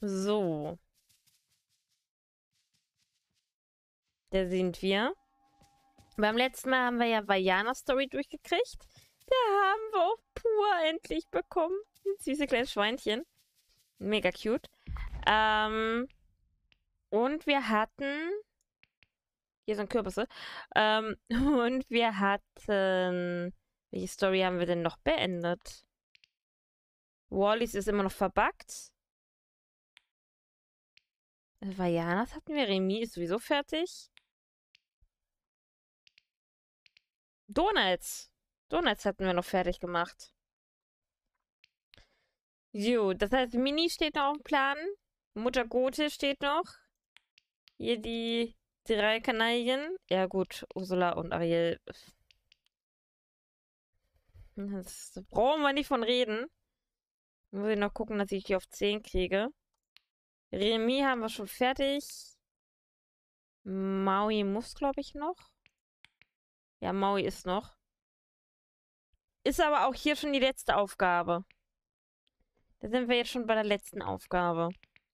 So. Da sind wir. Beim letzten Mal haben wir ja Vajana Story durchgekriegt. Da haben wir auch Pur endlich bekommen. Süße kleine Schweinchen. Mega cute. Und wir hatten... Hier sind Kürbisse. Und wir hatten... Welche Story haben wir denn noch beendet? Wallys ist immer noch verbuggt. Vajanas hatten wir. Remy ist sowieso fertig. Donuts. Donuts hatten wir noch fertig gemacht. Jo, das heißt, Mini steht noch auf dem Plan. Mutter Gothe steht noch. Hier die 3 Kanaillen. Ja gut, Ursula und Ariel. Da brauchen wir nicht von reden. Muss ich noch gucken, dass ich die auf 10 kriege. Remy haben wir schon fertig. Maui muss, glaube ich, noch. Ja, Maui ist noch. Ist aber auch hier schon die letzte Aufgabe. Da sind wir jetzt schon bei der letzten Aufgabe.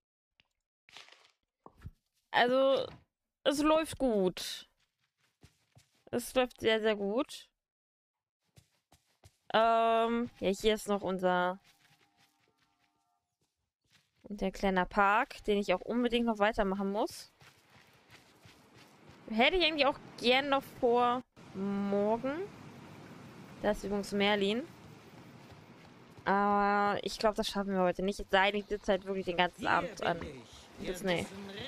Also, es läuft gut. Es läuft sehr, sehr gut. Ja, hier ist noch unser der kleine Park, den ich auch unbedingt noch weitermachen muss. Hätte ich eigentlich auch gern noch vor morgen. Das ist übrigens Merlin. Aber ich glaube, das schaffen wir heute nicht. Es sei denn, ich sitze halt wirklich den ganzen Abend an. Das, nee.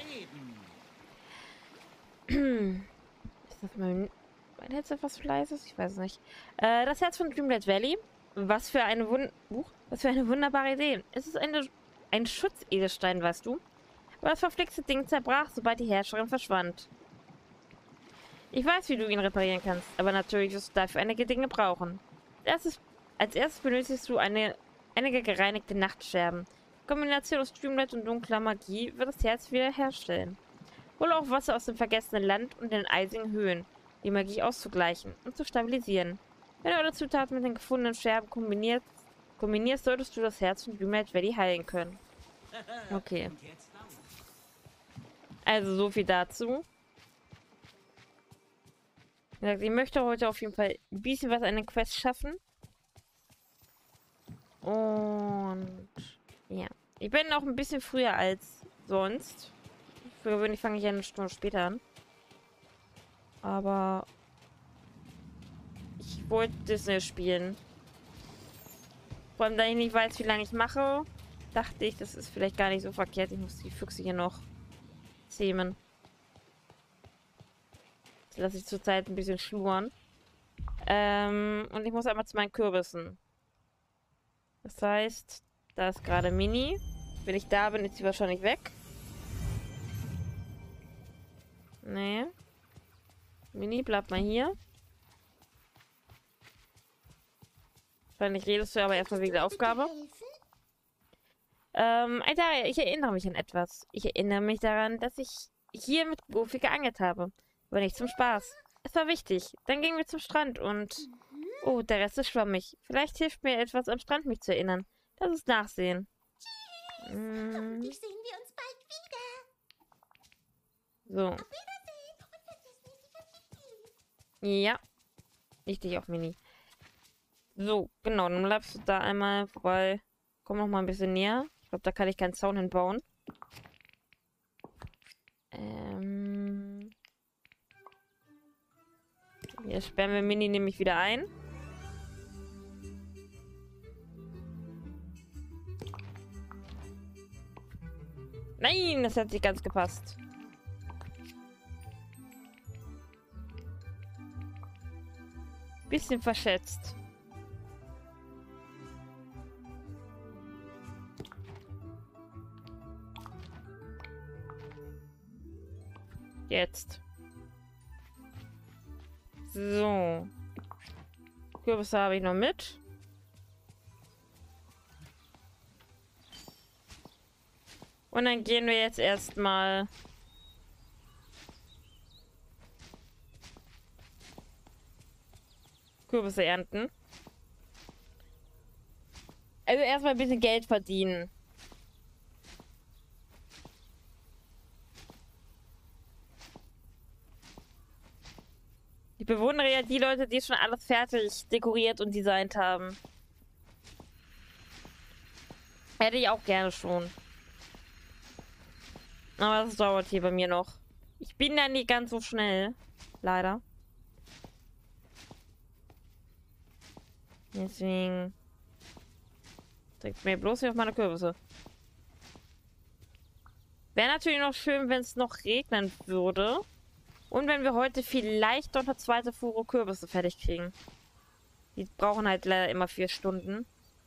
Ist das mein Headset was leises? Ich weiß es nicht. Das Herz von Dreamlight Valley. Was für eine wunderbare Idee. Es ist ein Schutzedelstein, weißt du? Aber das verflixte Ding zerbrach, sobald die Herrscherin verschwand. Ich weiß, wie du ihn reparieren kannst, aber natürlich wirst du dafür einige Dinge brauchen. Als erstes benötigst du einige gereinigte Nachtscherben. Die Kombination aus Streamlight und dunkler Magie wird das Herz wiederherstellen. Hol auch Wasser aus dem vergessenen Land und den eisigen Höhen, die Magie auszugleichen und zu stabilisieren. Wenn du alle Zutaten mit den gefundenen Scherben kombinierst, solltest du das Herz von Dreamlight Valley heilen können. Okay. Also so viel dazu. Wie gesagt, ich möchte heute auf jeden Fall ein bisschen was an den Quest schaffen. Und ja. Ich bin auch ein bisschen früher als sonst. Für gewöhnlich fange ich ja eine Stunde später an. Aber ich wollte Disney spielen. Vor allem, da ich nicht weiß, wie lange ich mache, dachte ich, das ist vielleicht gar nicht so verkehrt. Ich muss die Füchse hier noch zähmen. Das lasse ich zurzeit ein bisschen schluren. Und ich muss einmal zu meinen Kürbissen. Das heißt, da ist gerade Mini. Wenn ich da bin, ist sie wahrscheinlich weg. Nee. Mini, bleib mal hier. Wahrscheinlich redest du aber erstmal wegen der Aufgabe. Alter, ich erinnere mich an etwas. Ich erinnere mich daran, dass ich hier mit Goofy geangelt habe. Aber nicht zum Spaß. Es war wichtig. Dann gingen wir zum Strand und... Oh, der Rest ist schwammig. Vielleicht hilft mir etwas am Strand, mich zu erinnern. Das ist Nachsehen. Hoffentlich sehen wir uns bald wieder. So. Auf Wiedersehen. Und vergiss nicht die Verpflichtung. Ja. Richtig auf Mini. So, genau. Dann bleibst du da einmal vorbei. Komm noch mal ein bisschen näher. Ich glaube, da kann ich keinen Zaun hinbauen. Hier sperren wir Mini nämlich wieder ein. Nein, das hat nicht ganz gepasst. Bisschen verschätzt. Jetzt. So. Kürbisse habe ich noch mit. Und dann gehen wir jetzt erstmal Kürbisse ernten. Also erstmal ein bisschen Geld verdienen. bewundere ja die Leute, die schon alles fertig dekoriert und designt haben. Hätte ich auch gerne schon. Aber das dauert hier bei mir noch. Ich bin da nicht ganz so schnell. Leider. Deswegen... Trägt mir bloß nicht auf meine Kürbisse. Wäre natürlich noch schön, wenn es noch regnen würde. Und wenn wir heute vielleicht noch eine zweite Fuhre Kürbisse fertig kriegen. Die brauchen halt leider immer 4 Stunden.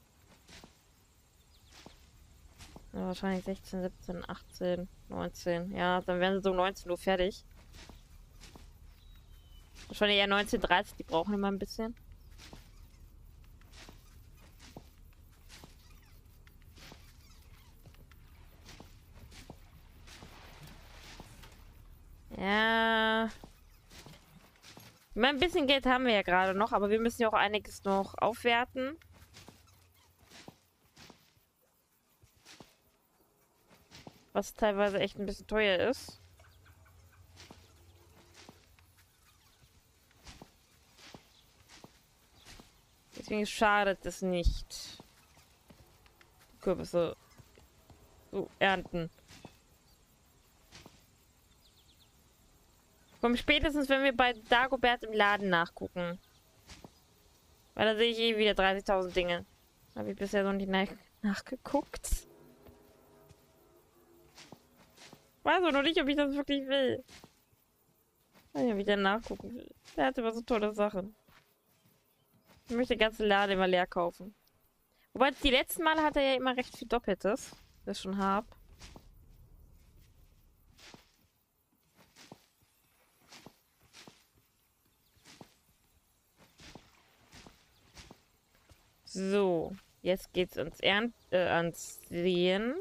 Ja, wahrscheinlich 16, 17, 18, 19. Ja, dann werden sie so um 19 Uhr fertig. Wahrscheinlich eher 19:30. Die brauchen immer ein bisschen. Ja. Ich meine, ein bisschen Geld haben wir ja gerade noch, aber wir müssen ja auch einiges noch aufwerten. Was teilweise echt ein bisschen teuer ist. Deswegen schadet es nicht, Kürbisse zu ernten. Komm, spätestens, wenn wir bei Dagobert im Laden nachgucken. Weil da sehe ich eh wieder 30.000 Dinge. Habe ich bisher noch nicht nachgeguckt. Weiß auch noch nicht, ob ich das wirklich will. Weiß nicht, ob ich dann nachgucken will. Der hat immer so tolle Sachen. Ich möchte den ganzen Laden immer leer kaufen. Wobei, die letzten Male hat er ja immer recht viel Doppeltes. Das schon hab. So, jetzt geht's ans Sehen.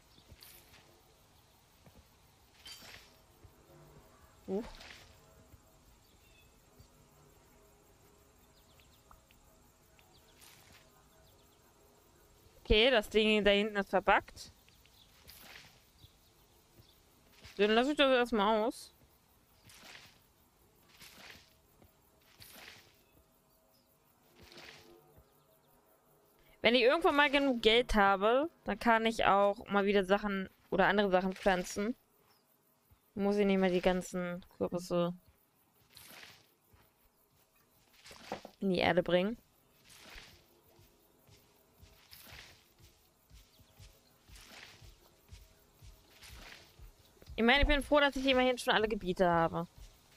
Okay, das Ding da hinten ist verbuggt. Dann lasse ich das erstmal aus. Wenn ich irgendwann mal genug Geld habe, dann kann ich auch mal wieder Sachen oder andere Sachen pflanzen. Muss ich nicht mehr die ganzen Kürbisse in die Erde bringen. Ich meine, ich bin froh, dass ich immerhin schon alle Gebiete habe.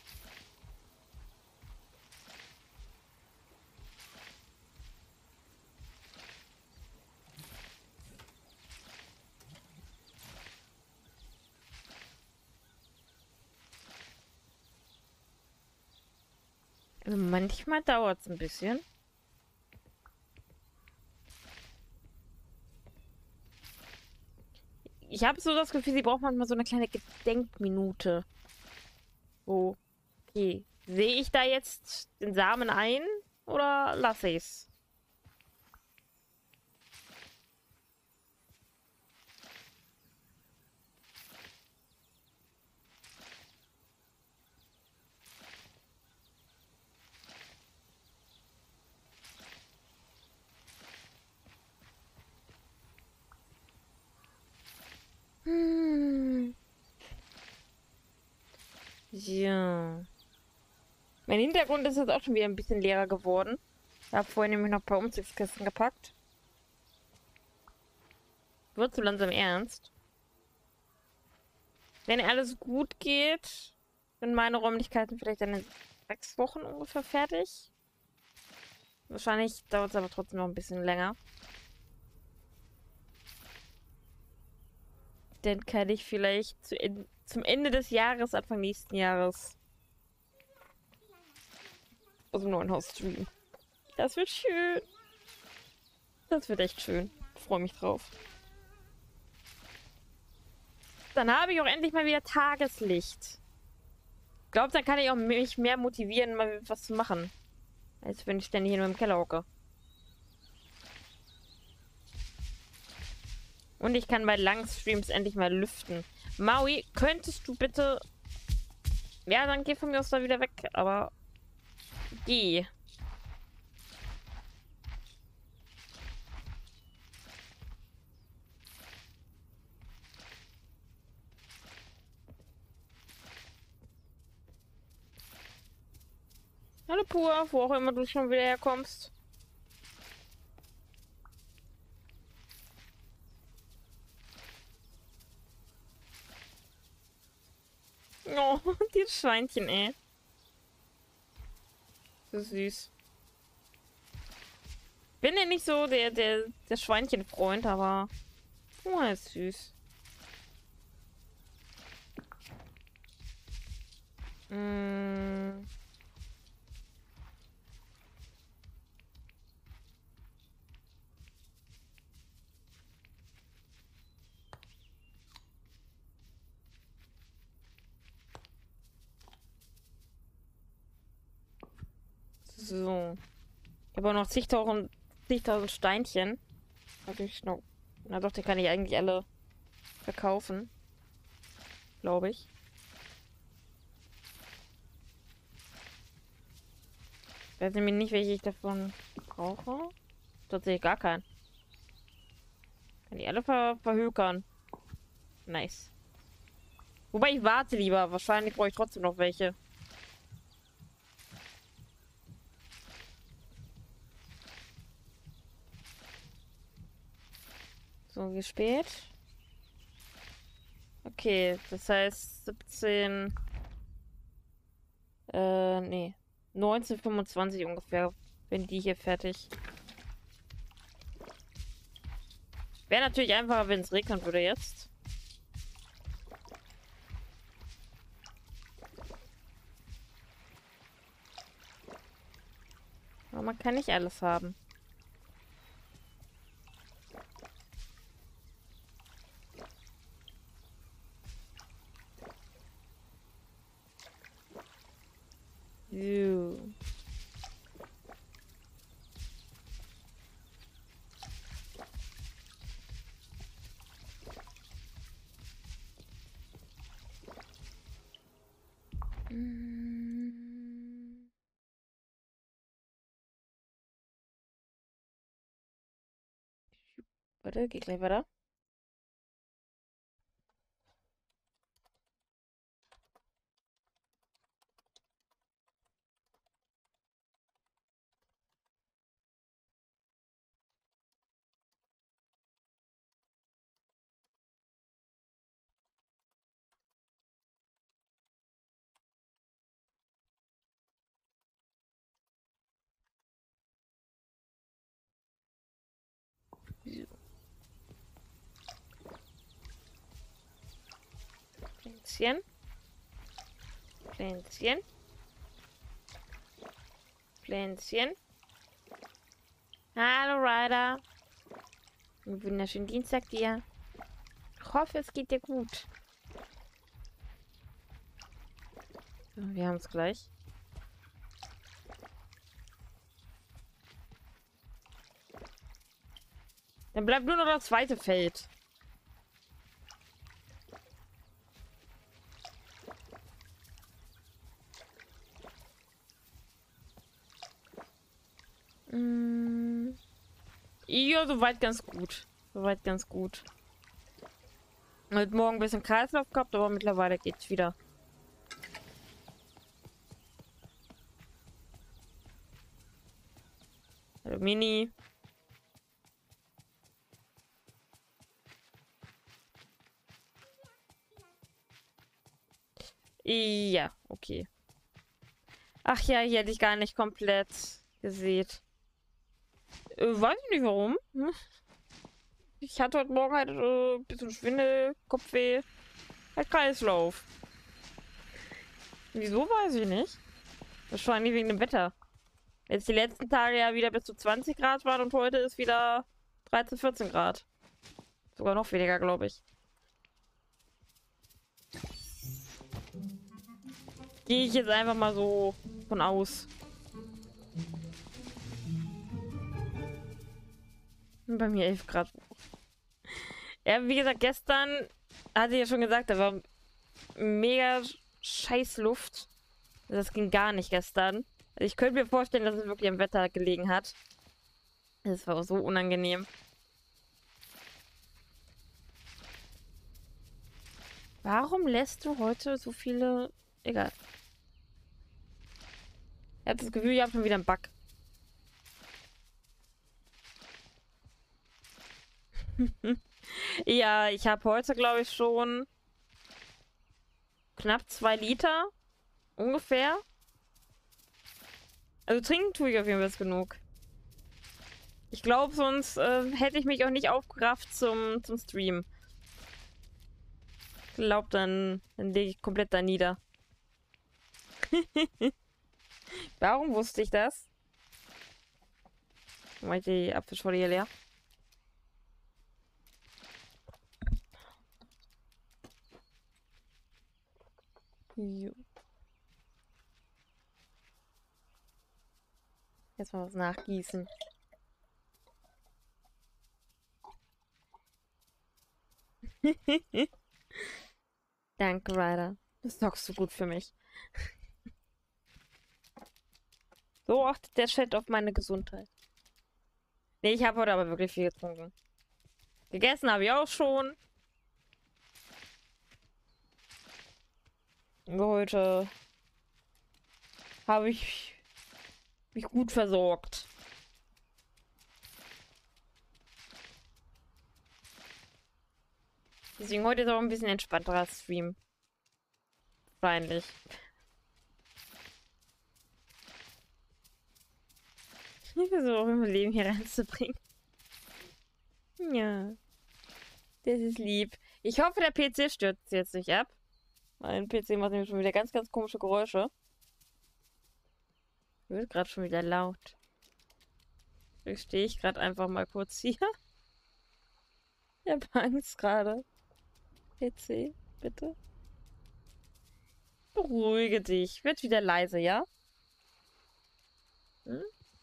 Also manchmal dauert es ein bisschen. Ich habe so das Gefühl, sie braucht manchmal so eine kleine Gedenkminute. So, okay. Sehe ich da jetzt den Samen ein oder lasse ich's? Ja. Mein Hintergrund ist jetzt auch schon wieder ein bisschen leerer geworden. Ich habe vorhin nämlich noch ein paar Umzugskisten gepackt. Wird so langsam ernst. Wenn alles gut geht, sind meine Räumlichkeiten vielleicht dann in 6 Wochen ungefähr fertig. Wahrscheinlich dauert es aber trotzdem noch ein bisschen länger. Dann kann ich vielleicht zum Ende des Jahres, Anfang nächsten Jahres aus dem neuen Haus streamen. Das wird schön. Das wird echt schön. Ich freue mich drauf. Dann habe ich auch endlich mal wieder Tageslicht. Ich glaube, dann kann ich auch mich mehr motivieren, mal was zu machen. Als wenn ich ständig hier nur im Keller hocke. Und ich kann bei langen Streams endlich mal lüften. Maui, könntest du bitte... Ja, dann geh von mir aus da wieder weg, aber... Geh. Hallo Pur, wo auch immer du schon wieder herkommst. Oh, dieses Schweinchen, ey. So süß. Bin ja nicht so der Schweinchenfreund, aber oh, er ist süß. Mm. So. Ich habe auch noch zigtausend Steinchen. Also ich noch. Na doch, die kann ich eigentlich alle verkaufen. Glaube ich. Ich weiß nämlich nicht, welche ich davon brauche. Tatsächlich gar keinen. Kann die alle verhökern. Nice. Wobei ich warte lieber. Wahrscheinlich brauche ich trotzdem noch welche. So, wie spät? Okay, das heißt 17. Nee. 19:25 ungefähr. Bin die hier fertig. Wäre natürlich einfacher, wenn es regnen würde jetzt. Aber man kann nicht alles haben. So. Warte, geht gleich weiter. Pflänzchen. Pflänzchen. Pflänzchen. Hallo Ryder. Einen wunderschönen Dienstag dir. Ich hoffe, es geht dir gut. So, wir haben es gleich. Dann bleibt nur noch das zweite Feld. Ja, soweit ganz gut. Soweit ganz gut. Heute Morgen ein bisschen Kreislauf gehabt, aber mittlerweile geht's wieder. Hallo Mini. Ja, okay. Ach ja, hier hätte ich gar nicht komplett gesehen. Weiß ich nicht warum. Hm? Ich hatte heute Morgen halt ein bisschen Schwindel, Kopfweh, halt Kreislauf. Wieso, weiß ich nicht. Wahrscheinlich wegen dem Wetter. Jetzt die letzten Tage ja wieder bis zu 20 Grad waren und heute ist wieder 13, 14 Grad. Sogar noch weniger, glaube ich. Gehe ich jetzt einfach mal so von aus. Bei mir 11 Grad. Ja, wie gesagt, gestern hatte ich ja schon gesagt, da war mega scheiß Luft. Das ging gar nicht gestern. Also ich könnte mir vorstellen, dass es wirklich am Wetter gelegen hat. Das war auch so unangenehm. Warum lässt du heute so viele... Egal. Ich habe das Gefühl, ich habe schon wieder einen Bug. Ja, ich habe heute, glaube ich, schon knapp 2 Liter. Ungefähr. Also trinken tue ich auf jeden Fall genug. Ich glaube, sonst hätte ich mich auch nicht aufgerafft zum Stream. Ich glaube, dann lege ich komplett da nieder. Warum wusste ich das? Mach ich die Apfelschorle hier leer? Jo. Jetzt mal was nachgießen. Danke, Ryder. Das sorgst so gut für mich. So achtet der Chat auf meine Gesundheit. Nee, ich habe heute aber wirklich viel getrunken. Gegessen habe ich auch schon. Heute habe ich mich gut versorgt. Deswegen heute ist auch ein bisschen entspannterer Stream. Wahrscheinlich. Ich versuche auch mein Leben hier reinzubringen. Ja. Das ist lieb. Ich hoffe, der PC stürzt jetzt nicht ab. Mein PC macht nämlich schon wieder ganz, ganz komische Geräusche. Wird gerade schon wieder laut. Vielleicht stehe ich gerade einfach mal kurz hier. Ich habe Angst gerade. PC, bitte. Beruhige dich. Wird wieder leise, ja? Hm?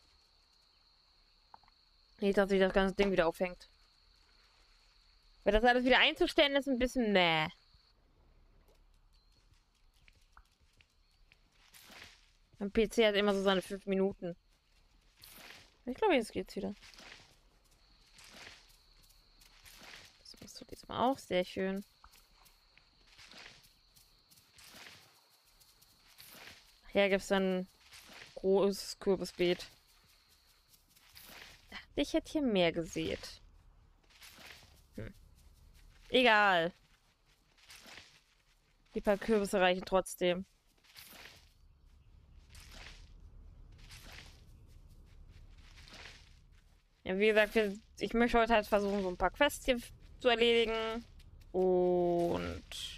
Nicht, dass sich das ganze Ding wieder aufhängt. Weil das alles wieder einzustellen ist ein bisschen mäh. Mein PC hat immer so seine 5 Minuten. Ich glaube, jetzt geht's wieder. Das machst du diesmal auch sehr schön. Hier gibt es ein großes Kürbisbeet. Ich hätte hier mehr gesät. Egal. Die paar Kürbisse reichen trotzdem. Ja, wie gesagt, ich möchte heute halt versuchen, so ein paar Quests hier zu erledigen. Und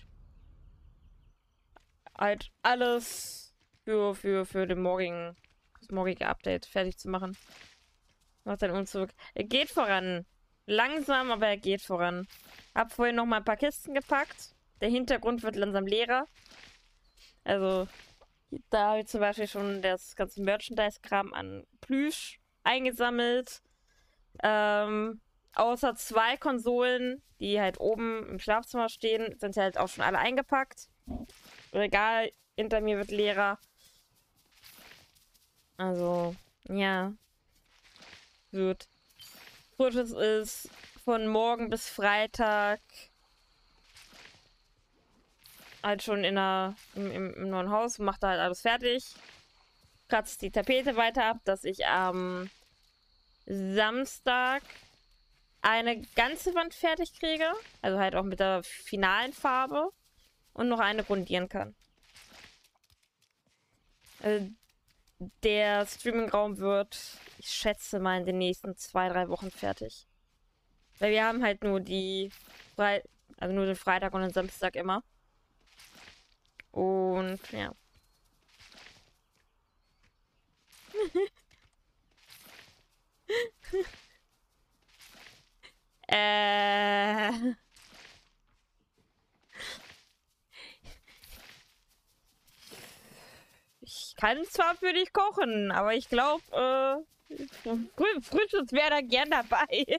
halt alles für das morgige Update fertig zu machen. Macht dann Umzug. Er geht voran. Langsam, aber er geht voran. Hab vorhin noch mal ein paar Kisten gepackt. Der Hintergrund wird langsam leerer. Also, da habe ich zum Beispiel schon das ganze Merchandise-Kram an Plüsch eingesammelt. Außer 2 Konsolen, die halt oben im Schlafzimmer stehen, sind halt auch schon alle eingepackt. Regal hinter mir wird leerer. Also, ja. Wird. Frisches ist von morgen bis Freitag halt schon im neuen Haus, macht da halt alles fertig. Kratzt die Tapete weiter ab, dass ich am Samstag eine ganze Wand fertig kriege. Also halt auch mit der finalen Farbe. Und noch eine grundieren kann. Der Streaming-Raum wird, ich schätze mal, in den nächsten 2-3 Wochen fertig. Weil wir haben halt nur also nur den Freitag und den Samstag immer. Und ja. Ich kann zwar für dich kochen, aber ich glaube, Frisches wäre da gern dabei.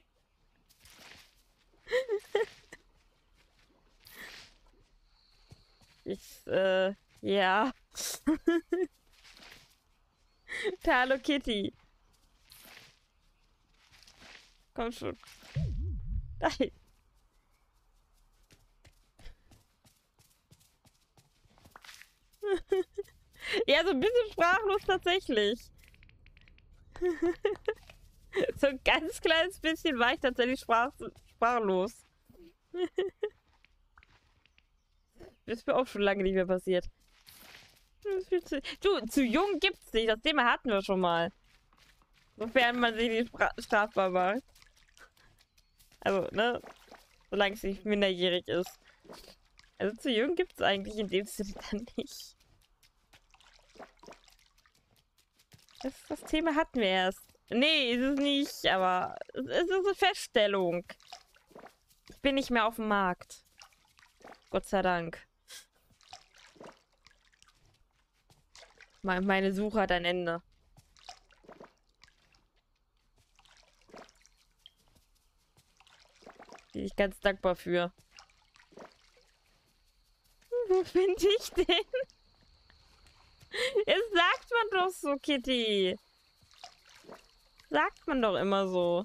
Ja. Hallo Kitty. Komm schon. Nein. Ja, so ein bisschen sprachlos tatsächlich. So ein ganz kleines bisschen war ich tatsächlich sprachlos. Das ist mir auch schon lange nicht mehr passiert. Du, zu jung gibt's nicht. Das Thema hatten wir schon mal. Sofern man sie nicht strafbar macht. Also, ne? Solange es nicht minderjährig ist. Also zu jung gibt's eigentlich in dem Sinne dann nicht. Das Thema hatten wir erst. Nee, ist es nicht, aber es ist eine Feststellung. Ich bin nicht mehr auf dem Markt. Gott sei Dank. Meine Suche hat ein Ende. Bin ich ganz dankbar für. Wo finde ich den? Das sagt man doch so, Kitty. Sagt man doch immer so.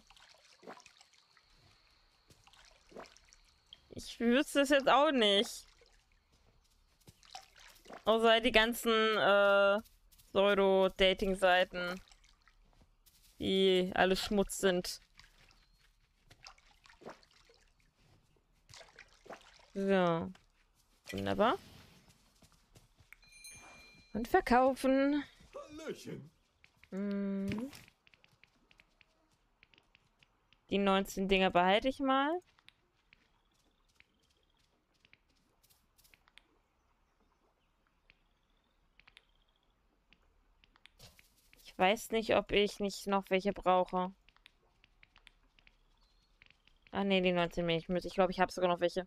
Ich wüsste es jetzt auch nicht. Außer die ganzen Pseudo-Dating-Seiten, die alle Schmutz sind. So. Wunderbar. Und verkaufen. Hallöchen. Hm. Die 19 Dinger behalte ich mal. Ich weiß nicht, ob ich nicht noch welche brauche. Ah ne, die 19 Milchmüsse. Ich glaube, ich habe sogar noch welche.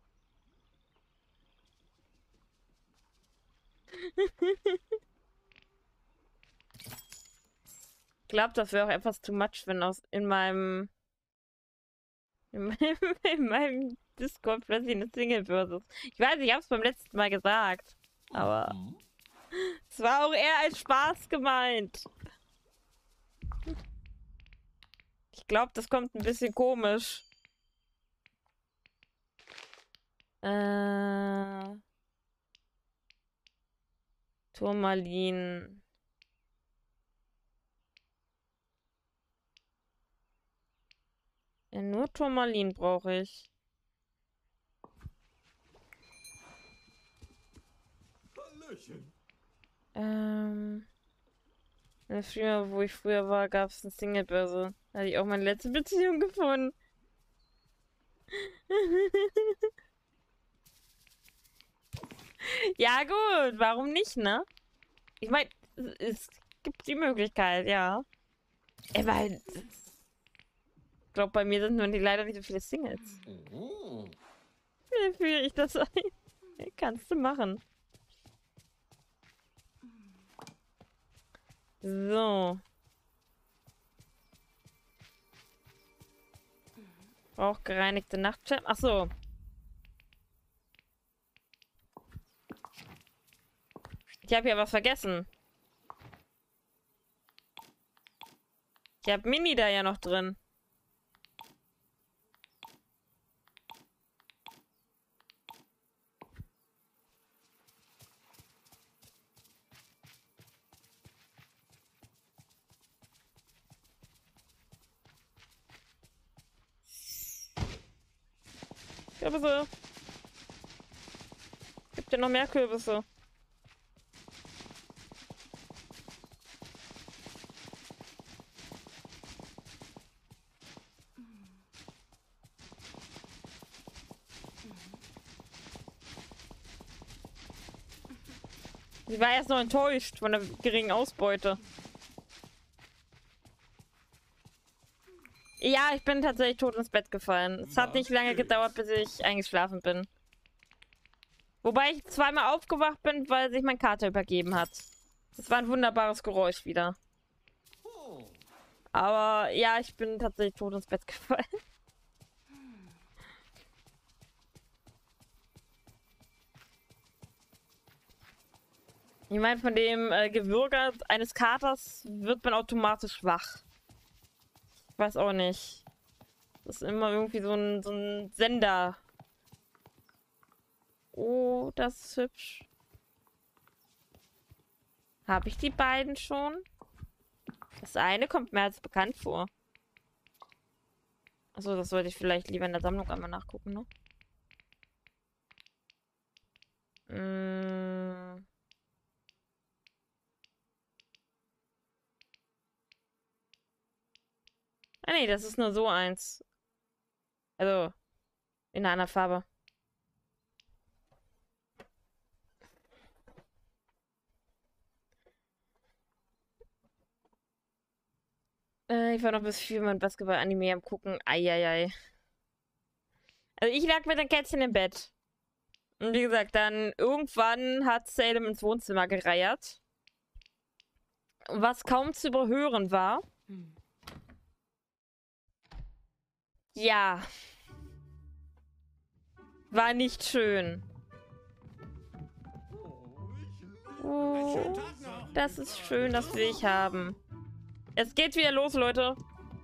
Ich glaube, das wäre auch etwas too much, wenn in meinem in meinem Discord plötzlich eine Single-Börse ist. Ich weiß, ich habe es beim letzten Mal gesagt. Aber es war auch eher als Spaß gemeint. Ich glaube, das kommt ein bisschen komisch. Turmalin. Ja, nur Turmalin brauche ich. Hallöchen. In der Firma, wo ich früher war, gab es eine Singlebörse. Da hatte ich auch meine letzte Beziehung gefunden. Ja, gut, warum nicht, ne? Ich meine, es gibt die Möglichkeit, ja. Ich meine, ich glaube, bei mir sind nur leider nicht so viele Singles. Wie führe ich das ein? Kannst du machen. So. Auch gereinigte Nachtschirm. Ach so. Ich habe ja was vergessen. Ich habe Mini da ja noch drin. Kürbisse. Gibt ja noch mehr Kürbisse. Sie war erst noch enttäuscht von der geringen Ausbeute. Ja, ich bin tatsächlich tot ins Bett gefallen. Es hat nicht lange gedauert, bis ich eingeschlafen bin. Wobei ich zweimal aufgewacht bin, weil sich mein Kater übergeben hat. Das war ein wunderbares Geräusch wieder. Aber ja, ich bin tatsächlich tot ins Bett gefallen. Ich meine, von dem Gewürge eines Katers wird man automatisch wach. Ich weiß auch nicht. Das ist immer irgendwie so ein Sender. Oh, das ist hübsch. Habe ich die beiden schon? Das eine kommt mir als bekannt vor. Achso, das sollte ich vielleicht lieber in der Sammlung einmal nachgucken, ne? Ah nee, das ist nur so eins. Also, in einer anderen Farbe. Ich war noch bis 4 mein Basketball-Anime am gucken. Eieiei. Also ich lag mit den Kätzchen im Bett. Und wie gesagt, dann irgendwann hat Salem ins Wohnzimmer gereiert. Was kaum zu überhören war. Ja. War nicht schön. Oh, das ist schön, das will ich haben. Es geht wieder los, Leute.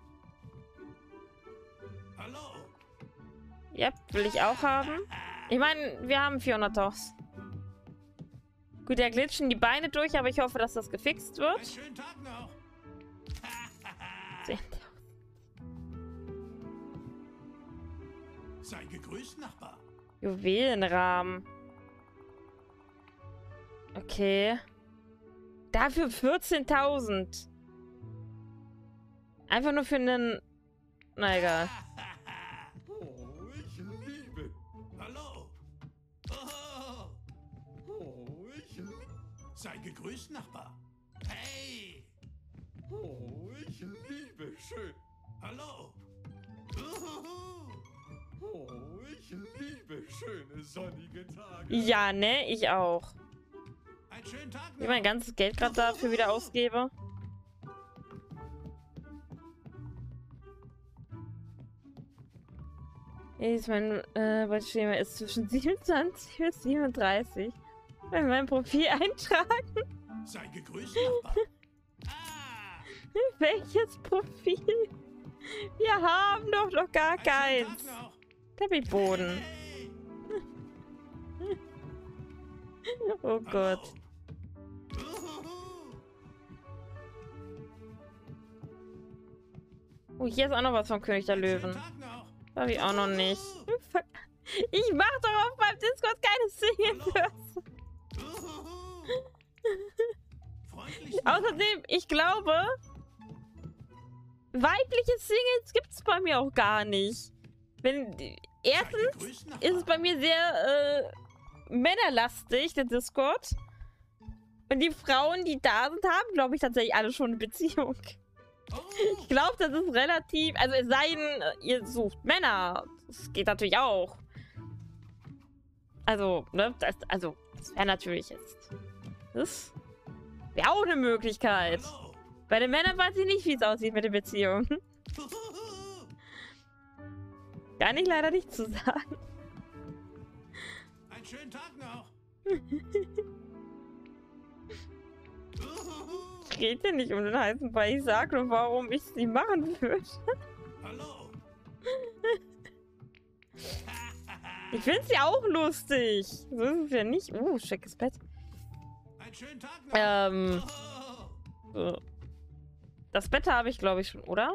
Hallo. Ja, will ich auch haben. Ich meine, wir haben 400.000. Gut, da glitschen die Beine durch, aber ich hoffe, dass das gefixt wird. Einen schönen Tag noch. 10.000. Sei gegrüßt, Nachbar. Juwelenrahmen. Okay. Dafür 14.000. Einfach nur für einen... Na egal. Oh, ich liebe. Hallo. Oh, oh, ich liebe. Sei gegrüßt, Nachbar. Hey. Oh, ich liebe. Schön. Hallo. Oh, ich liebe schöne sonnige Tage. Ja, ne? Ich auch. Einen schönen Tag Ich mein ganzes Geld gerade dafür wieder ausgebe. Mein Bildschirm ist zwischen 27 und 37. Bei meinem Profil eintragen. Sei gegrüßt, Nachbar. Welches Profil? Wir haben doch noch gar keins. Teppichboden. Hey. Oh Gott. Oh, hier ist auch noch was vom König der Löwen. Das habe ich auch noch nicht. Ich mache doch auf meinem Discord keine Single-Verse. Außerdem, ich glaube, weibliche Singles gibt es bei mir auch gar nicht. Erstens ist es bei mir sehr männerlastig, der Discord. Und die Frauen, die da sind, haben, glaube ich, tatsächlich alle schon eine Beziehung. Ich glaube, das ist relativ... Also es sei denn, ihr sucht Männer. Das geht natürlich auch. Also, ne? Das wäre natürlich jetzt... Das wäre auch eine Möglichkeit. Bei den Männern weiß ich nicht, wie es aussieht mit den Beziehungen. Kann ich leider nicht zu sagen. Einen schönen Tag noch. Es geht ja nicht um den heißen Brei. Ich sag nur, warum ich sie machen würde. Hallo. Ich finde sie auch lustig. So ist es ja nicht. Schickes Bett. Einen schönen Tag noch. So. Das Bett habe ich, glaube ich, schon, oder?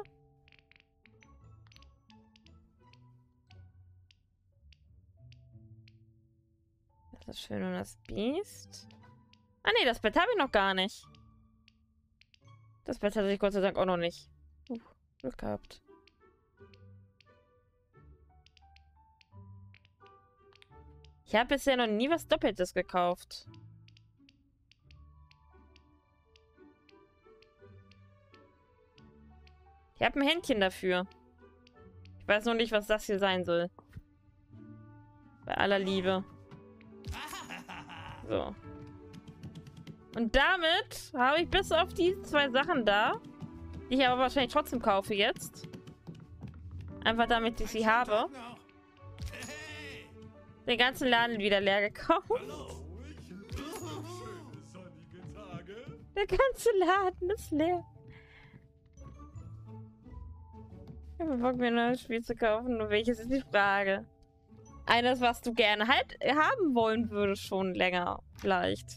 Das ist schön und das Biest. Ah nee, das Bett habe ich noch gar nicht. Das Bett hatte ich Gott sei Dank auch noch nicht. Glück gehabt. Ich habe bisher noch nie was Doppeltes gekauft. Ich habe ein Händchen dafür. Ich weiß noch nicht, was das hier sein soll. Bei aller Liebe. So. Und damit habe ich bis auf die 2 Sachen da, die ich aber wahrscheinlich trotzdem kaufe jetzt. Einfach damit ich sie habe. Den ganzen Laden wieder leer gekauft. Hallo. Der ganze Laden ist leer. Ich habe Bock, mir ein neues Spiel zu kaufen. Nur welches ist die Frage? Eines, was du gerne halt haben wollen würdest, schon länger. Vielleicht.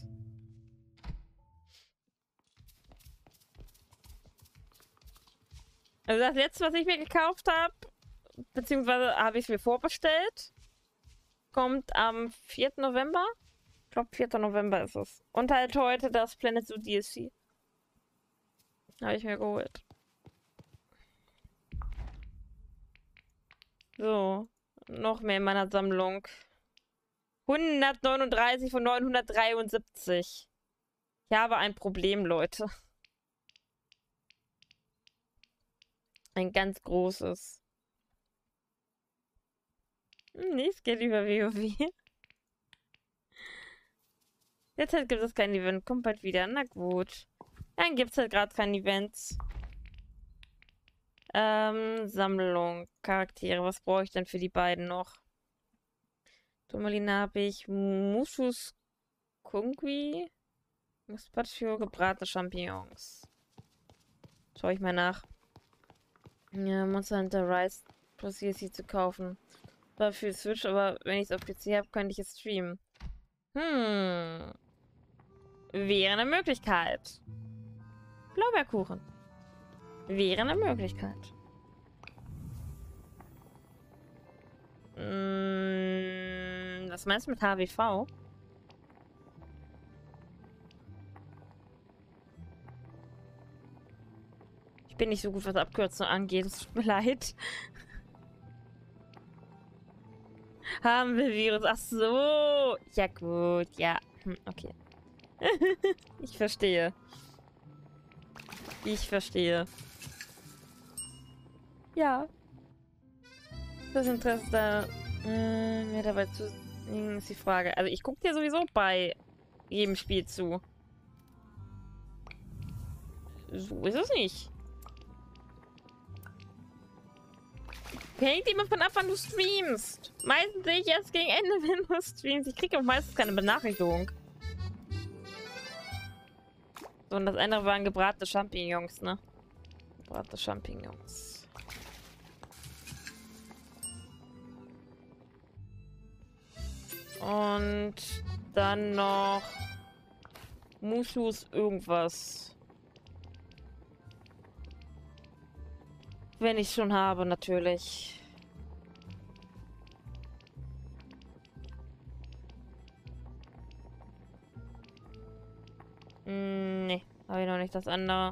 Also das letzte, was ich mir gekauft habe, beziehungsweise habe ich es mir vorbestellt, kommt am 4. November. Ich glaube, 4. November ist es. Und halt heute das Planet Zoo DLC. Habe ich mir geholt. So. Noch mehr in meiner Sammlung. 139 von 973. Ich habe ein Problem, Leute. Ein ganz großes. Nee, es geht über WoW. Derzeit gibt es kein Event. Kommt bald wieder. Na gut. Dann gibt es halt gerade kein Event. Sammlung. Charaktere. Was brauche ich denn für die beiden noch? Turmalina habe ich. Mushus Kungwi. Muspacho, gebratene Champignons. Schau ich mal nach. Ja, Monster Hunter Rise plus DLC zu kaufen. War für Switch, aber wenn ich es auf PC habe, könnte ich es streamen. Wäre eine Möglichkeit. Blaubeerkuchen. Wäre eine Möglichkeit. Was meinst du mit HWV? Ich bin nicht so gut, was Abkürzungen angeht. Es tut mir leid. Haben wir Virus? Ach so. Ja gut, ja. Okay. Ich verstehe. Ich verstehe. Ja. Das Interesse da, mir dabei zu ist die Frage. Also ich gucke dir sowieso bei jedem Spiel zu. So ist es nicht. Hängt immer von ab, wann du streamst. Meistens sehe ich erst gegen Ende, wenn du streamst. Ich kriege auch meistens keine Benachrichtigung. So, und das andere waren gebratene Champignons, ne? Gebratene Champignons. Und dann noch Mushus irgendwas. Wenn ich schon habe, natürlich. Nee, habe ich noch nicht das andere.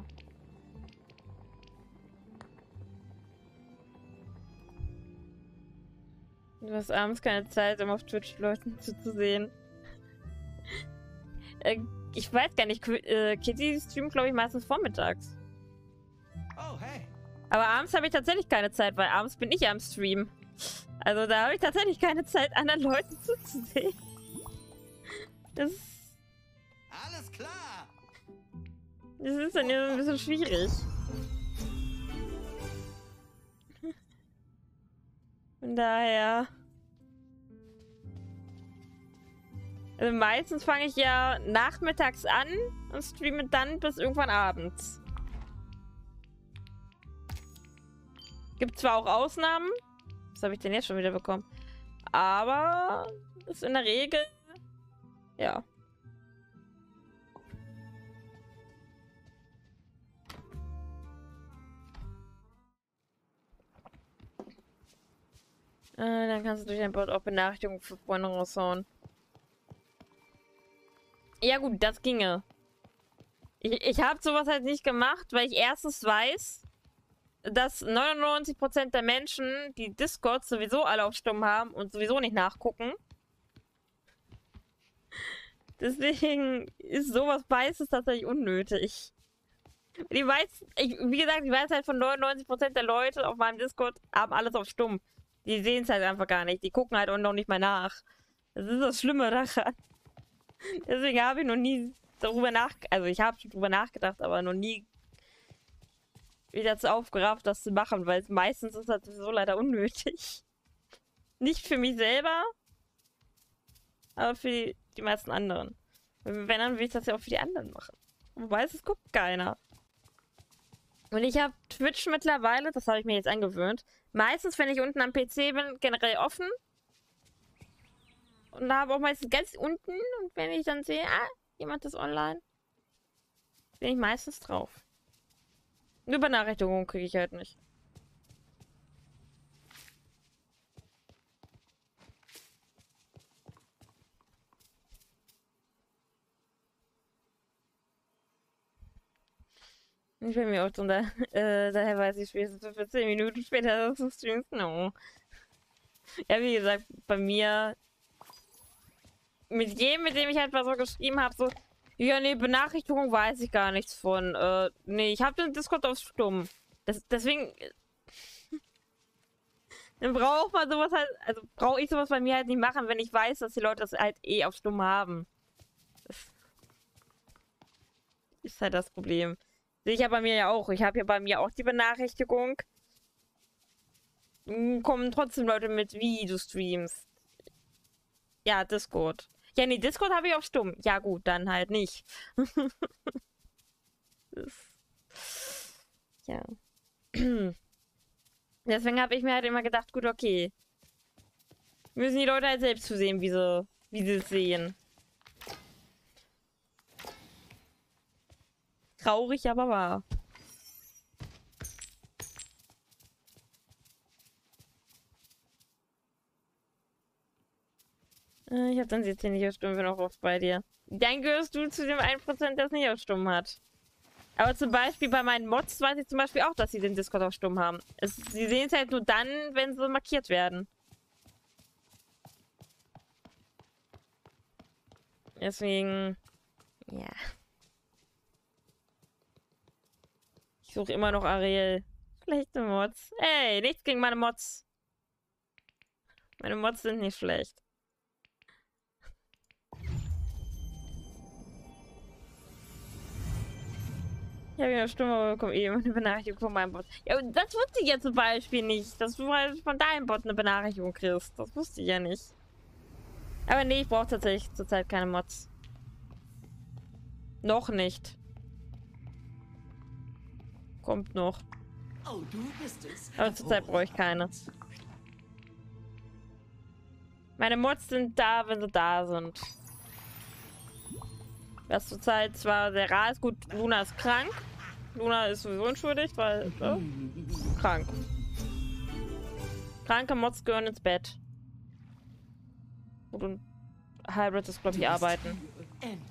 Du hast abends keine Zeit, um auf Twitch Leuten zuzusehen. Ich weiß gar nicht. Kitty streamt, glaube ich, meistens vormittags. Oh, hey. Aber abends habe ich tatsächlich keine Zeit, weil abends bin ich am Stream. Also da habe ich tatsächlich keine Zeit, anderen Leuten zuzusehen. Das Alles klar. ist dann ja ein bisschen schwierig. Von daher. Also meistens fange ich ja nachmittags an und streame dann bis irgendwann abends. Gibt zwar auch Ausnahmen. Was habe ich denn jetzt schon wieder bekommen? Aber ist in der Regel. Ja. Dann kannst du durch dein Bot auch Benachrichtigungen für Freunde raushauen. Ja gut, das ginge. Ich habe sowas halt nicht gemacht, weil ich erstens weiß, dass 99% der Menschen, die Discord sowieso alle auf Stumm haben und sowieso nicht nachgucken. Deswegen ist sowas meistens tatsächlich unnötig. Wie gesagt, ich weiß halt von 99% der Leute auf meinem Discord haben alles auf Stumm. Die sehen es halt einfach gar nicht. Die gucken halt auch noch nicht mal nach. Das ist das Schlimme daran. Deswegen habe ich noch nie darüber nachgedacht. Also ich habe schon drüber nachgedacht, aber noch nie wieder dazu aufgerafft, das zu machen, weil meistens ist das sowieso leider unnötig. Nicht für mich selber, aber für die meisten anderen. Wenn, dann will ich das ja auch für die anderen machen. Wobei es guckt keiner. Und ich habe Twitch mittlerweile, das habe ich mir jetzt angewöhnt, meistens, wenn ich unten am PC bin, generell offen. Und da habe auch meistens ganz unten. Und wenn ich dann sehe, jemand ist online, bin ich meistens drauf. Nur Benachrichtigungen kriege ich halt nicht. Ich bin mir auch so, daher weiß ich spätestens für 10 Minuten später, dass du streamst. No. Ja, wie gesagt, bei mir, mit jedem, mit dem ich halt was so geschrieben habe, so, ja, nee, Benachrichtigung weiß ich gar nichts von. Nee, ich habe den Discord auf Stumm. Deswegen, dann braucht man sowas halt, also brauche ich sowas bei mir halt nicht machen, wenn ich weiß, dass die Leute das halt eh auf Stumm haben. Das ist halt das Problem. Sehe ich ja bei mir ja auch. Ich habe ja bei mir auch die Benachrichtigung. Kommen trotzdem Leute mit, wie du streamst. Ja, Discord. Ja, nee, Discord habe ich auf Stumm. Ja, gut, dann halt nicht. Ja. Deswegen habe ich mir halt immer gedacht, gut, okay. Müssen die Leute halt selbst zu sehen, wie sie es sehen. Traurig, aber wahr. Ich hab dann jetzt hier nicht auf Stumm, bin auch oft bei dir. Dann gehörst du zu dem 1%, der es nicht auf Stumm hat. Aber zum Beispiel bei meinen Mods weiß ich zum Beispiel auch, dass sie den Discord auf Stumm haben. Sie sehen es halt nur dann, wenn sie markiert werden. Deswegen, ja. Ich suche immer noch Ariel. Schlechte Mods. Ey, nichts gegen meine Mods. Meine Mods sind nicht schlecht. Ich habe ja Stimme, aber bekomme eh immer eine Benachrichtigung von meinem Bot. Ja, und das wusste ich ja zum Beispiel nicht, dass du halt von deinem Bot eine Benachrichtigung kriegst. Das wusste ich ja nicht. Aber nee, ich brauche tatsächlich zurzeit keine Mods. Noch nicht. Kommt noch. Oh, du bist es. Aber zurzeit brauche ich keine. Meine Mods sind da, wenn sie da sind. Das zurzeit zwar sehr rar ist. Gut, Luna ist krank. Luna ist sowieso unschuldig, weil krank. Kranke Mods gehören ins Bett. Gut, und Hybrid ist, glaube ich, arbeiten. Endlich.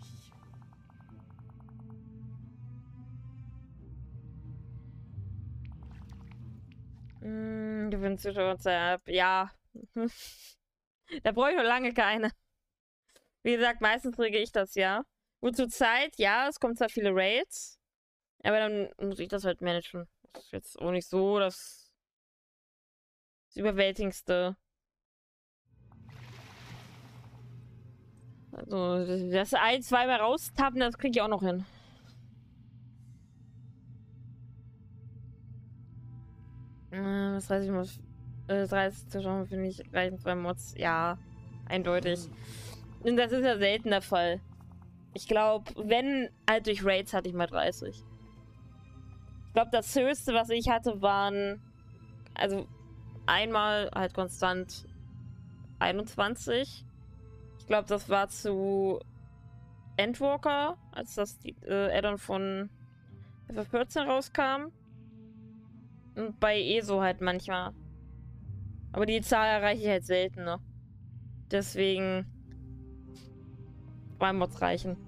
Gewinnt sich WhatsApp. Ja. Da brauche ich noch lange keine. Wie gesagt, meistens kriege ich das ja. Gut, zur Zeit, ja, es kommen zwar viele Raids, aber dann muss ich das halt managen. Das ist jetzt auch nicht so das Überwältigendste. Also, das ein-, zweimal raustappen, das kriege ich auch noch hin. Was 30 Mods, 30 Zuschauer finde ich, reichen 2 Mods. Ja, eindeutig. Und das ist ja selten der Fall. Ich glaube, wenn halt durch Raids hatte ich mal 30. Ich glaube, das höchste, was ich hatte, waren, also einmal halt konstant 21. Ich glaube, das war zu Endwalker, als das Add-on von FF14 rauskam. Und bei ESO halt manchmal. Aber die Zahl erreiche ich halt selten, ne? Deswegen 2 Mods reichen.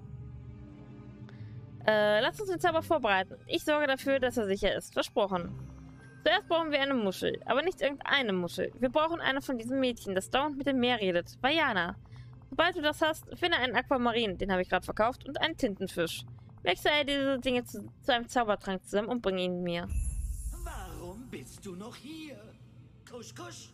Lasst uns den Zauber vorbereiten. Ich sorge dafür, dass er sicher ist. Versprochen. Zuerst brauchen wir eine Muschel. Aber nicht irgendeine Muschel. Wir brauchen eine von diesen Mädchen, das dauernd mit dem Meer redet. Vajana. Sobald du das hast, finde einen Aquamarin, den habe ich gerade verkauft, und einen Tintenfisch. Wechsle all diese Dinge zu einem Zaubertrank zusammen und bring ihn mir. Warum bist du noch hier? Kusch, kusch.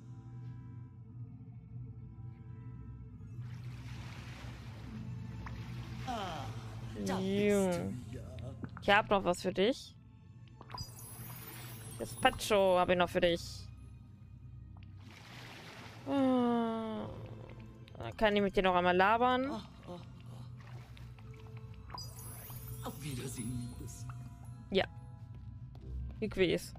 Ah, da bist du ja. Ich habe noch was für dich. Das Pacho habe ich noch für dich. Dann kann ich mit dir noch einmal labern. Ja. Ich weiß.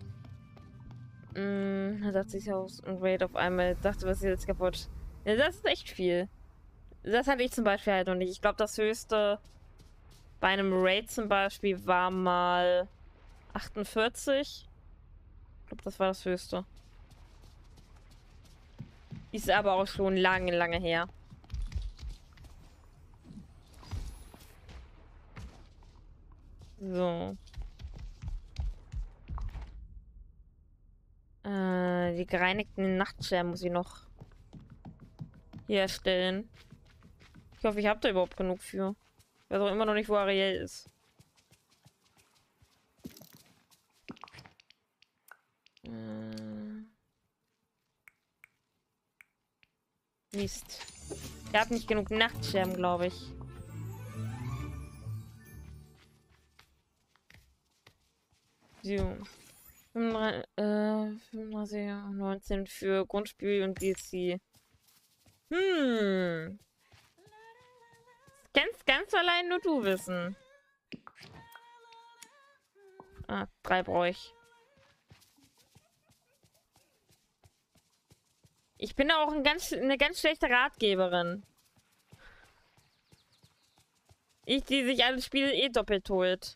Da dachte ich aus und Raid auf einmal. Dachte, was ist jetzt kaputt? Ja, das ist echt viel. Das hatte ich zum Beispiel halt noch nicht. Ich glaube, das höchste bei einem Raid zum Beispiel war mal 48. Ich glaube, das war das höchste. Ist aber auch schon lange, lange her. So. Die gereinigten Nachtscherben muss ich noch herstellen. Ich hoffe, ich habe da überhaupt genug für. Ich weiß auch immer noch nicht, wo Ariel ist. Mist. Ich habe nicht genug Nachtscherben, glaube ich. So. 35, 19 für Grundspiel und DLC. Ganz allein nur du wissen. Ah, 3 brauche ich. Ich bin auch eine ganz schlechte Ratgeberin. Ich, die sich alles Spiel eh doppelt holt.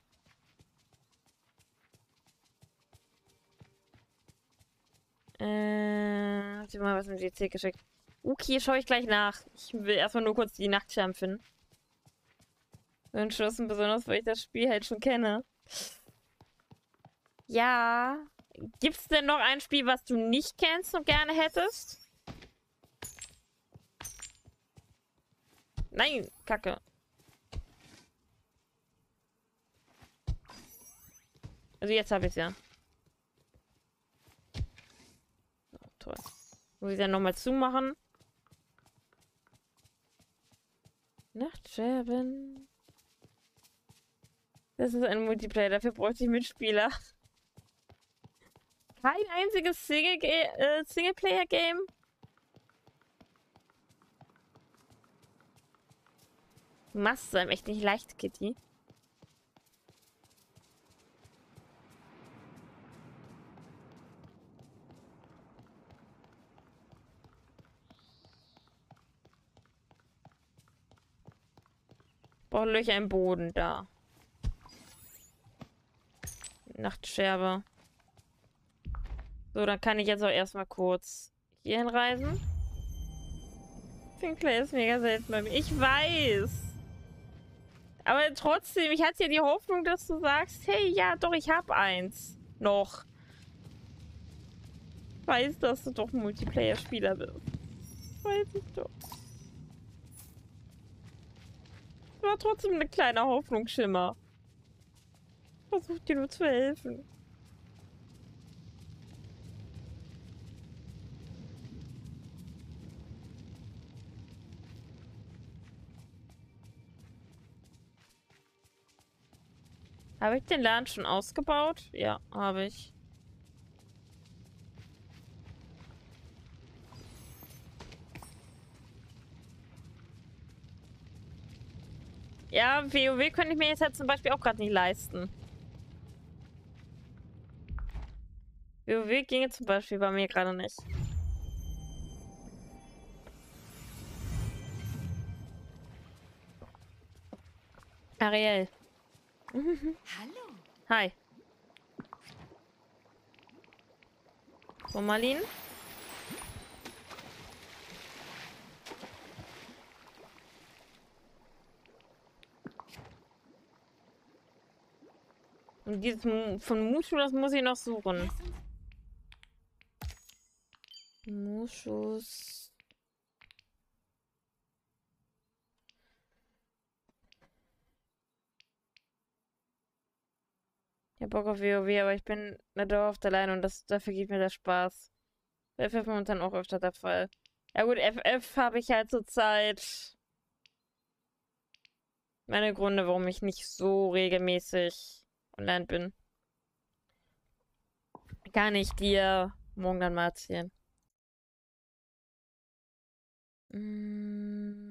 Hat sie mal was mit DC geschickt. Okay, schaue ich gleich nach. Ich will erstmal nur kurz die Nachtscherben finden. So entschlossen, besonders weil ich das Spiel halt schon kenne. Ja. Gibt's denn noch ein Spiel, was du nicht kennst und gerne hättest? Nein, Kacke. Also jetzt habe ich es ja. So, toll. Muss ich dann nochmal zumachen? Nachtscherben. Das ist ein Multiplayer, dafür bräuchte ich Mitspieler. Kein einziges Singleplayer-Game? Du machst es einem echt nicht leicht, Kitty. Brauche Löcher im Boden da. Nachtscherbe. So, dann kann ich jetzt auch erstmal kurz hier hinreisen. Sinclair ist mega selten bei mir. Ich weiß. Aber trotzdem, ich hatte ja die Hoffnung, dass du sagst, hey, ja, doch, ich habe eins. Noch. Ich weiß, dass du doch Multiplayer-Spieler bist. Weiß ich doch. War trotzdem ein kleiner Hoffnungsschimmer. Versuch dir nur zu helfen. Habe ich den Laden schon ausgebaut? Ja, habe ich. Ja, WoW könnte ich mir jetzt halt zum Beispiel auch gerade nicht leisten. WoW ginge zum Beispiel bei mir gerade nicht. Ariel. Hallo. Hi. Formalin? Und dieses von Mushu, das muss ich noch suchen. Lass uns Mushus. Ich hab Bock auf WoW, aber ich bin eine dauerhaft allein und dafür geht mir der Spaß. Bei FF momentan auch öfter der Fall. Ja gut, FF habe ich halt zur Zeit meine Gründe, warum ich nicht so regelmäßig online bin. Kann ich dir morgen dann mal erzählen.